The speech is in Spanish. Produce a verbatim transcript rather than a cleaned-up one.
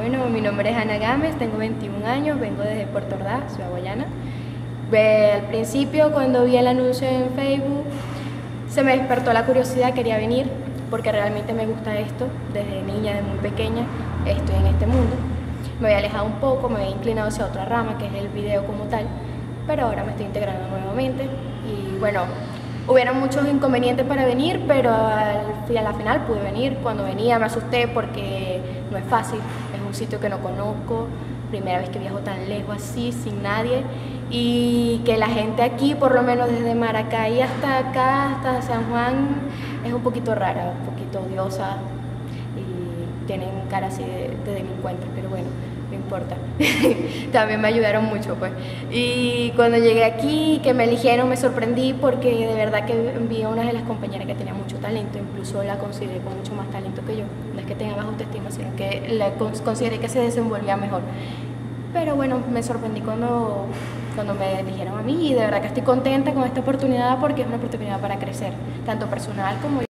Bueno, mi nombre es Ana Gámez, tengo veintiún años, vengo desde Puerto Ordaz, Ciudad Guayana. Ve- Al principio, cuando vi el anuncio en Facebook, se me despertó la curiosidad, quería venir, porque realmente me gusta esto, desde niña, desde muy pequeña, estoy en este mundo. Me había alejado un poco, me había inclinado hacia otra rama, que es el video como tal, pero ahora me estoy integrando nuevamente y bueno, hubieron muchos inconvenientes para venir, pero al, fi- a la final pude venir. Cuando venía me asusté porque no es fácil, es un sitio que no conozco, primera vez que viajo tan lejos así, sin nadie, y que la gente aquí, por lo menos desde Maracay hasta acá, hasta San Juan, es un poquito rara, un poquito odiosa y tienen cara así de, de delincuentes, pero bueno, no importa. También me ayudaron mucho, pues. Y cuando llegué aquí, que me eligieron, me sorprendí porque de verdad que vi a una de las compañeras que tenía mucho talento, incluso la consideré con mucho más talento que yo. No es que tenga baja autoestima, sino que la cons- consideré que se desenvolvía mejor. Pero bueno, me sorprendí cuando, cuando me eligieron a mí y de verdad que estoy contenta con esta oportunidad porque es una oportunidad para crecer, tanto personal como